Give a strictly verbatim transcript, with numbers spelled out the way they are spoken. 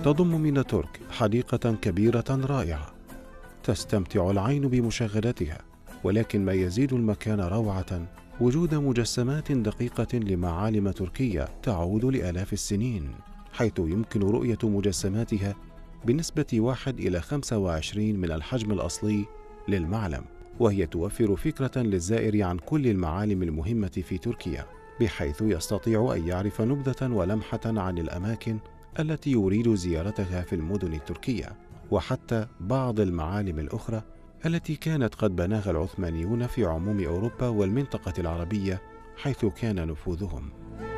تضم ميناتورك حديقة كبيرة رائعة تستمتع العين بمشاهدتها، ولكن ما يزيد المكان روعة وجود مجسمات دقيقة لمعالم تركية تعود لآلاف السنين، حيث يمكن رؤية مجسماتها بنسبة واحد إلى خمسة وعشرين من الحجم الأصلي للمعلم، وهي توفر فكرة للزائر عن كل المعالم المهمة في تركيا، بحيث يستطيع أن يعرف نبذة ولمحة عن الأماكن التي يريد زيارتها في المدن التركية، وحتى بعض المعالم الأخرى التي كانت قد بناها العثمانيون في عموم أوروبا والمنطقة العربية حيث كان نفوذهم.